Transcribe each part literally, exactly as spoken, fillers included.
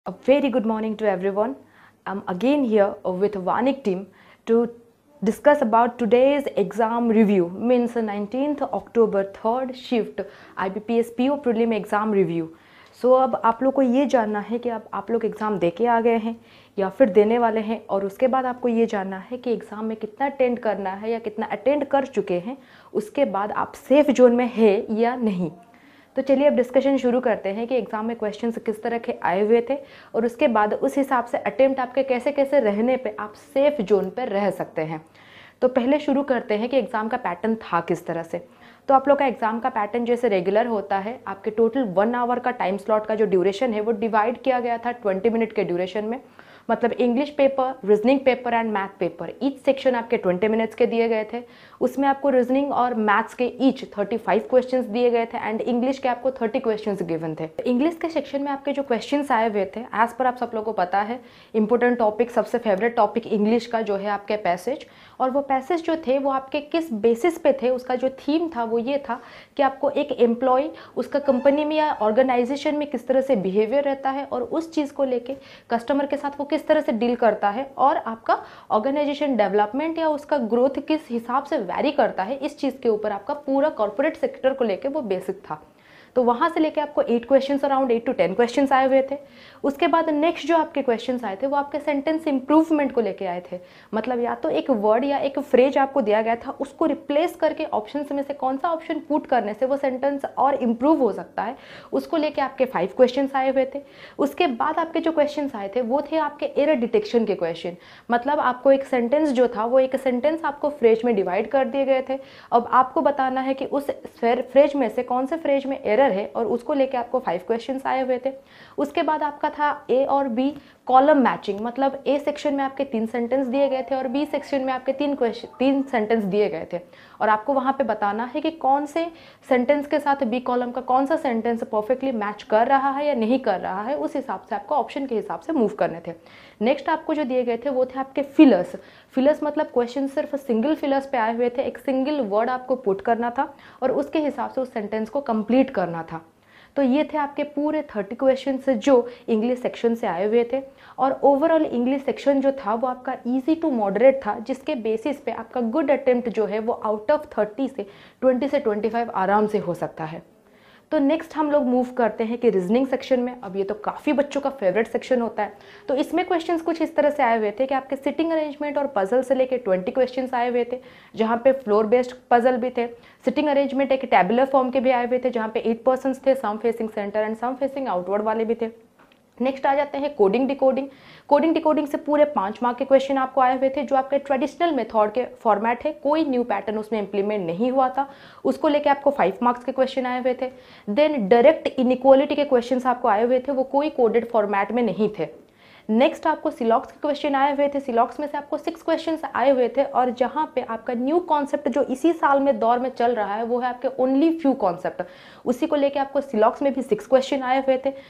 A very good morning to everyone. I'm again here with Vanik team to discuss about today's exam review, means nineteenth October third shift I B P S P O prelim exam review. So so, अब आप लोग को ये जानना है कि आप आप लोग एग्ज़ाम दे के आ गए हैं या फिर देने वाले हैं, और उसके बाद आपको ये जानना है कि एग्ज़ाम में कितना अटेंड करना है या कितना अटेंड कर चुके हैं, उसके बाद आप सेफ जोन में है या नहीं। तो चलिए अब डिस्कशन शुरू करते हैं कि एग्ज़ाम में क्वेश्चंस किस तरह के आए हुए थे और उसके बाद उस हिसाब से अटेम्प्ट आपके कैसे कैसे रहने पे आप सेफ जोन पर रह सकते हैं। तो पहले शुरू करते हैं कि एग्ज़ाम का पैटर्न था किस तरह से। तो आप लोग का एग्ज़ाम का पैटर्न जैसे रेगुलर होता है, आपके टोटल वन आवर का टाइम स्लॉट का जो ड्यूरेशन है वो डिवाइड किया गया था ट्वेंटी मिनट के ड्यूरेशन में। मतलब English paper, reasoning paper and math paper each section आपके ट्वेंटी मिनट्स के दिए गए थे। उसमें आपको रीजनिंग और मैथ्स के ईच थर्टी फाइव क्वेश्चंस दिए गए थे एंड इंग्लिश के आपको थर्टी क्वेश्चंस गिवन थे। इंग्लिश के सेक्शन में आपके जो क्वेश्चंस आए हुए थे, एज पर आप सब लोगों को पता है इंपॉर्टेंट टॉपिक, सबसे फेवरेट टॉपिक इंग्लिश का जो है आपके पैसेज, और वो पैसेज जो थे वो आपके किस बेसिस पे थे, उसका जो थीम था वो ये था कि आपको एक एम्प्लॉय उसका कंपनी में या ऑर्गेनाइजेशन में किस तरह से बिहेवियर रहता है और उस चीज़ को लेके कस्टमर के साथ वो किस तरह से डील करता है, और आपका ऑर्गेनाइजेशन डेवलपमेंट या उसका ग्रोथ किस हिसाब से वैरी करता है, इस चीज़ के ऊपर आपका पूरा कॉर्पोरेट सेक्टर को लेके वो बेसिक था। तो वहाँ से लेके आपको eight questions, around eight to ten questions आए हुए थे। उसके बाद नेक्स्ट जो आपके क्वेश्चंस आए थे वो आपके सेंटेंस इंप्रूवमेंट को लेके आए थे। मतलब या तो एक वर्ड या एक फ्रेज आपको दिया गया था, उसको रिप्लेस करके ऑप्शंस में से कौन सा ऑप्शन पुट करने से वो सेंटेंस और इम्प्रूव हो सकता है, उसको लेके आपके फाइव क्वेश्चंस आए हुए थे। उसके बाद आपके जो क्वेश्चंस आए थे वो थे आपके एरर डिटेक्शन के क्वेश्चन। मतलब आपको एक सेंटेंस जो था वो एक सेंटेंस आपको फ्रेज में डिवाइड कर दिए गए थे। अब आपको बताना है कि उस फ्रेज में से कौन से फ्रेज में एरर है, और उसको लेके आपको फाइव क्वेश्चंस आए हुए थे। उसके बाद आपका था ए और बी कॉलम मैचिंग। मतलब ए सेक्शन में आपके तीन सेंटेंस दिए गए थे और बी सेक्शन में आपके तीन क्वेश्चन तीन सेंटेंस दिए गए थे, और आपको वहां पे बताना है कि कौन से सेंटेंस के साथ बी कॉलम का कौन सा सेंटेंस परफेक्टली मैच कर रहा है या नहीं कर रहा है। उस हिसाब से आपको ऑप्शन के हिसाब से मूव करने थे। नेक्स्ट आपको जो दिए गए थे वो थे आपके फिलर्स। फिलर्स मतलब क्वेश्चन सिर्फ सिंगल फिलर्स पे आए हुए थे, एक सिंगल वर्ड आपको पुट करना था और उसके हिसाब से उस सेंटेंस को कंप्लीट करना था। तो ये थे आपके पूरे थर्टी क्वेश्चंस जो इंग्लिश सेक्शन से आए हुए थे। और ओवरऑल इंग्लिश सेक्शन जो था वो आपका इजी टू मॉडरेट था, जिसके बेसिस पे आपका गुड अटेम्प्ट जो है वो आउट ऑफ थर्टी से ट्वेंटी से ट्वेंटी फाइव आराम से हो सकता है। तो नेक्स्ट हम लोग मूव करते हैं कि रीजनिंग सेक्शन में। अब ये तो काफ़ी बच्चों का फेवरेट सेक्शन होता है। तो इसमें क्वेश्चंस कुछ इस तरह से आए हुए थे कि आपके सिटिंग अरेंजमेंट और पजल से लेके ट्वेंटी क्वेश्चंस आए हुए थे, जहाँ पे फ्लोर बेस्ड पजल भी थे। सिटिंग अरेंजमेंट एक टेबुलर फॉर्म के भी आए हुए थे, जहाँ पे एट पर्सन्स थे, some facing centre and some facing outward वाले भी थे। नेक्स्ट आ जाते हैं कोडिंग डिकोडिंग। कोडिंग डिकोडिंग से पूरे पांच मार्क के क्वेश्चन आपको आए हुए थे, जो आपके ट्रेडिशनल मेथड के फॉर्मेट है, कोई न्यू पैटर्न उसमें इंप्लीमेंट नहीं हुआ था। उसको लेके आपको फाइव मार्क्स के क्वेश्चन आए हुए थे। देन डायरेक्ट इनइक्वालिटी के क्वेश्चन आपको आए हुए थे, वो कोई कोडेड फॉर्मेट में नहीं थे। नेक्स्ट आपको सिलॉक्स के क्वेश्चन आए हुए थे। सिलॉक्स में से आपको सिक्स क्वेश्चंस आए हुए थे, और जहां पे आपका न्यू कॉन्सेप्ट जो इसी साल में दौर में चल रहा है वो है आपके ओनली फ्यू कॉन्सेप्ट। उसी को लेके आपको सिलॉक्स में भी सिक्स क्वेश्चन आए हुए थे।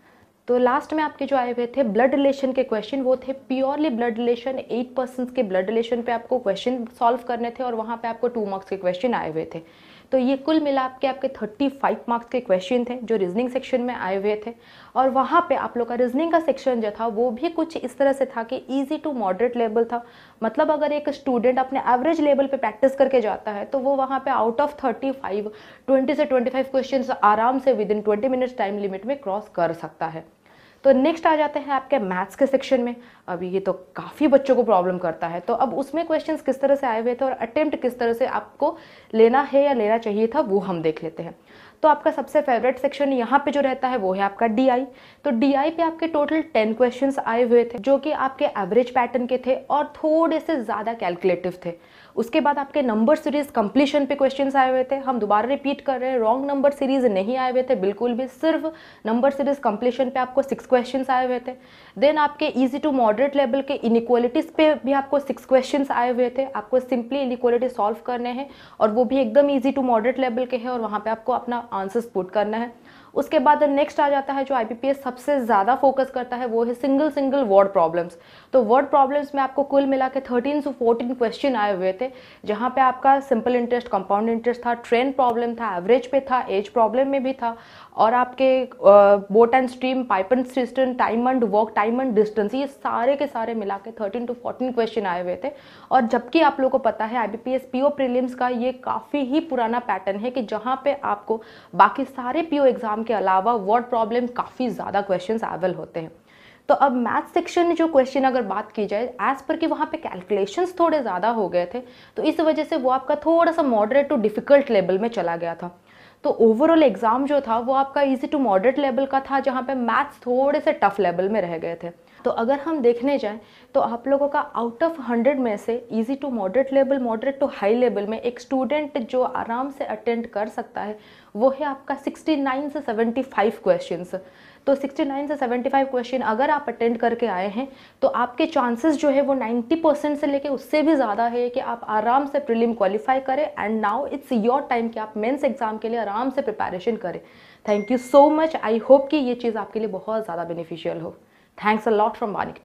तो लास्ट में आपके जो आए हुए थे ब्लड रिलेशन के क्वेश्चन, वो थे purely blood relation. Eight person के ब्लड रिलेशन पे आपको क्वेश्चन सॉल्व करने थे, और वहाँ पे आपको टू मार्क्स के क्वेश्चन आए हुए थे। तो ये कुल मिला के आपके थर्टी फाइव मार्क्स के क्वेश्चन थे जो रीजनिंग सेक्शन में आए हुए थे। और वहाँ पे आप लोग का रीजनिंग का सेक्शन जो था वो भी कुछ इस तरह से था कि इजी टू मॉडरेट लेवल था। मतलब अगर एक स्टूडेंट अपने एवरेज लेवल पे प्रैक्टिस करके जाता है तो वो वहाँ पे out of thirty five twenty से ट्वेंटी फाइव क्वेश्चन आराम से within twenty minutes time limit में क्रॉस कर सकता है। तो नेक्स्ट आ जाते हैं आपके मैथ्स के सेक्शन में। अभी ये तो काफ़ी बच्चों को प्रॉब्लम करता है, तो अब उसमें क्वेश्चंस किस तरह से आए हुए थे और अटेम्प्ट किस तरह से आपको लेना है या लेना चाहिए था वो हम देख लेते हैं। तो आपका सबसे फेवरेट सेक्शन यहाँ पे जो रहता है वो है आपका डीआई। तो डीआई पे आपके टोटल टेन क्वेश्चंस आए हुए थे, जो कि आपके एवरेज पैटर्न के थे और थोड़े से ज़्यादा कैलकुलेटिव थे। उसके बाद आपके नंबर सीरीज कंप्लीशन पे क्वेश्चंस आए हुए थे। हम दोबारा रिपीट कर रहे हैं, रॉन्ग नंबर सीरीज नहीं आए हुए थे बिल्कुल भी, सिर्फ नंबर सीरीज कंप्लीशन पे आपको सिक्स क्वेश्चंस आए हुए थे। देन आपके इजी टू मॉडरेट लेवल के इनइक्वालिटीज पे भी आपको सिक्स क्वेश्चंस आए हुए थे। आपको सिंपली इनइक्वालिटी सॉल्व करने हैं, और वो भी एकदम ईजी टू मॉडरेट लेवल के हैं, और वहाँ पे आपको अपना आंसर्स पुट करना है। उसके बाद नेक्स्ट आ जाता है जो आईबीपीएस सबसे ज़्यादा फोकस करता है, वो है सिंगल सिंगल वर्ड प्रॉब्लम्स। तो वर्ड प्रॉब्लम्स में आपको कुल मिला के थर्टीन से फोर्टीन क्वेश्चन आए हुए थे, जहाँ पे आपका सिंपल इंटरेस्ट, कंपाउंड इंटरेस्ट था, ट्रेंड प्रॉब्लम था, एवरेज पे था, एज प्रॉब्लम में भी था, और आपके boat and stream, pipe and cistern, time and work, time and distance, ये सारे के सारे मिला के थर्टीन टू फोर्टीन क्वेश्चन आए हुए थे। और जबकि आप लोगों को पता है आईबीपीएस पीओ प्रीलिम्स का ये काफ़ी ही पुराना पैटर्न है कि जहाँ पे आपको बाकी सारे पीओ एग्जाम के अलावा वर्ड प्रॉब्लम काफ़ी ज़्यादा क्वेश्चन अवेल होते हैं। तो अब मैथ सेक्शन में जो क्वेश्चन अगर बात की जाए, एज पर कि वहाँ पे कैलकुलेशंस थोड़े ज़्यादा हो गए थे, तो इस वजह से वो आपका थोड़ा सा मॉडरेट टू डिफिकल्ट लेवल में चला गया था। तो ओवरऑल एग्जाम जो था वो आपका इजी टू मॉडरेट लेवल का था, जहाँ पे मैथ्स थोड़े से टफ लेवल में रह गए थे। तो अगर हम देखने जाएं तो आप लोगों का आउट ऑफ हंड्रेड में से easy to moderate level, moderate to high level में एक स्टूडेंट जो आराम से अटेंड कर सकता है वो है आपका सिक्सटी नाइन से सेवेंटी फाइव क्वेश्चंस। तो सिक्सटी नाइन से सेवेंटी फाइव क्वेश्चन अगर आप अटेंड करके आए हैं तो आपके चांसेस जो है वो नाइन्टी परसेंट से लेके उससे भी ज़्यादा है कि आप आराम से प्रीलिम क्वालिफाई करें। And now it's your time कि आप मेंस एग्जाम के लिए आराम से प्रिपरेशन करें। Thank you so much. I hope कि ये चीज़ आपके लिए बहुत ज़्यादा बेनिफिशियल हो। Thanks a lot from Vanik.